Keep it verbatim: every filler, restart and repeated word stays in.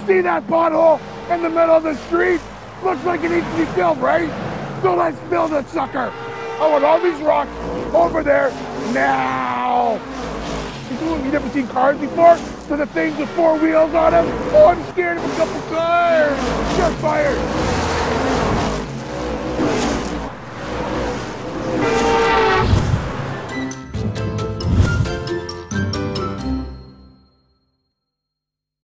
See that pothole in the middle of the street? Looks like it needs to be filled, right? So let's fill the sucker. I want all these rocks over there now. You never seen cars before? So the things with four wheels on them? Oh, I'm scared of a couple cars. You're fired.